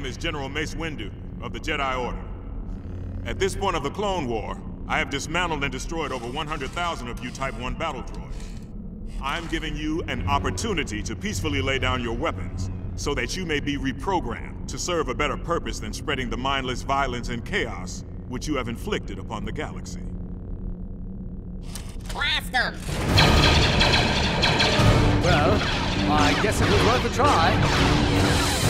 name is General Mace Windu of the Jedi Order. At this point of the Clone War, I have dismantled and destroyed over 100,000 of you Type 1 battle droids. I'm giving you an opportunity to peacefully lay down your weapons, so that you may be reprogrammed to serve a better purpose than spreading the mindless violence and chaos which you have inflicted upon the galaxy. Blast them! Well, I guess it was worth a try.